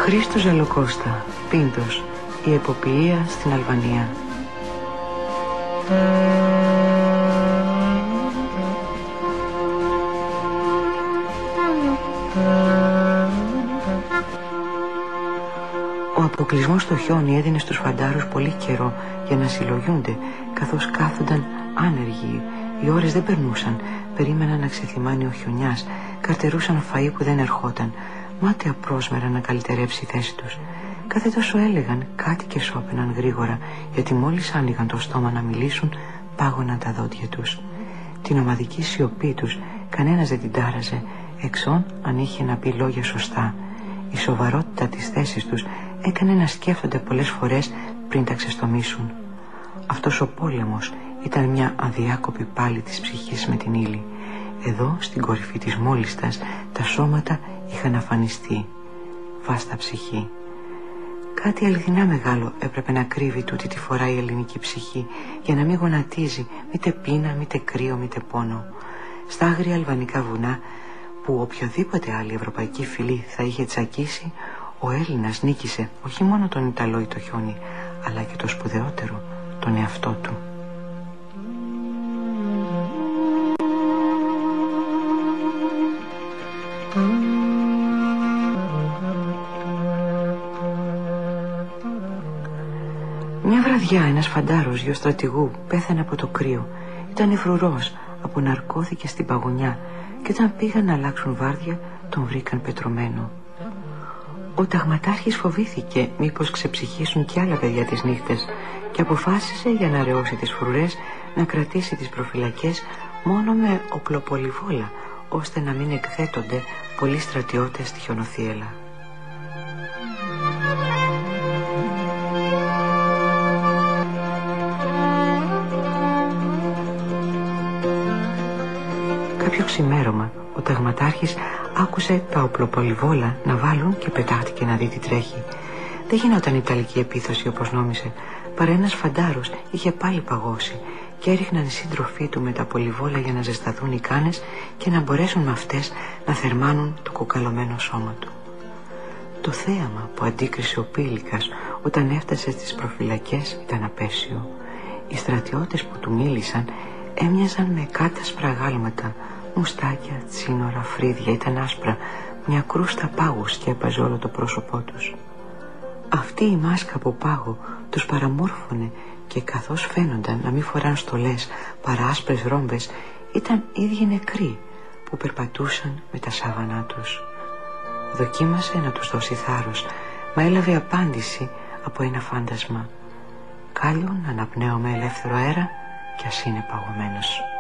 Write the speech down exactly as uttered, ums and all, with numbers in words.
Χρήστος Ζαλοκώστα, Πίνδος, η εποποιία στην Αλβανία. Ο αποκλεισμός στο χιόνι έδινε στους φαντάρους πολύ καιρό για να συλλογιούνται, καθώς κάθονταν άνεργοι. Οι ώρες δεν περνούσαν, περίμεναν να ξεθυμάνει ο χιονιάς, καρτερούσαν φαΐ που δεν ερχόταν, μάταια πρόσμερα να καλυτερεύσει η θέση τους. Κάθε τόσο έλεγαν κάτι και σώπαιναν γρήγορα, γιατί μόλις άνοιγαν το στόμα να μιλήσουν, πάγωναν τα δόντια τους. Την ομαδική σιωπή τους κανένας δεν την τάραζε, εξών αν είχε να πει λόγια σωστά. Η σοβαρότητα της θέσης τους έκανε να σκέφτονται πολλές φορές πριν τα ξεστομίσουν. Αυτός ο πόλεμος ήταν μια αδιάκοπη πάλη της ψυχής με την ύλη. Εδώ, στην κορυφή της μόλιστας, τα σώματα είχαν αφανιστεί. Βάστα ψυχή. Κάτι αληθινά μεγάλο έπρεπε να κρύβει τούτη τη φορά η ελληνική ψυχή, για να μην γονατίζει μήτε πείνα, μήτε κρύο, μήτε πόνο. Στα άγρια αλβανικά βουνά, που οποιοδήποτε άλλη ευρωπαϊκή φυλή θα είχε τσακίσει, ο Έλληνας νίκησε όχι μόνο τον Ιταλό ή το χιόνι, αλλά και το σπουδαιότερο, τον εαυτό του. Μια βραδιά ένας φαντάρος γεωστρατηγού πέθανε από το κρύο. Ήταν φρουρός, αποναρκώθηκε στην παγωνιά και όταν πήγαν να αλλάξουν βάρδια τον βρήκαν πετρωμένο. Ο ταγματάρχης φοβήθηκε μήπως ξεψυχήσουν κι άλλα παιδιά τις νύχτες και αποφάσισε για να ρεώσει τις φρουρές να κρατήσει τις προφυλακές μόνο με οπλοπολιβόλα, ώστε να μην εκθέτονται πολλοί στρατιώτες στη χιονοθύελλα. Κάποιο ξημέρωμα ο ταγματάρχης άκουσε τα οπλοπολιβόλα να βάλουν και πετάχτηκε να δει τι τρέχει. Δεν γινόταν ιταλική επίθεση όπως νόμιζε, παρά ένας φαντάρος είχε πάλι παγώσει και έριχναν οι σύντροφοί του με τα πολυβόλα για να ζεσταθούν οι κάνες και να μπορέσουν με αυτές να θερμάνουν το κοκαλωμένο σώμα του. Το θέαμα που αντίκρισε ο Πήλικας όταν έφτασε στις προφυλακές ήταν απέσιο. Οι στρατιώτες που του μίλησαν έμοιαζαν με κάτασπρα γάλματα, μουστάκια, τσίνορα, φρύδια, ήταν άσπρα, μια κρούστα πάγου σκέπαζε όλο το πρόσωπό τους. Αυτή η μάσκα από πάγο τους παραμόρφωνε και καθώς φαίνονταν να μην φοράν στολές παρά άσπρες ρόμπες, ήταν ίδιοι νεκροί που περπατούσαν με τα σάβανά τους. Δοκίμασε να τους δώσει θάρρος, μα έλαβε απάντηση από ένα φάντασμα. Κάλλιον αναπνέω με ελεύθερο αέρα κι ας είναι παγωμένος.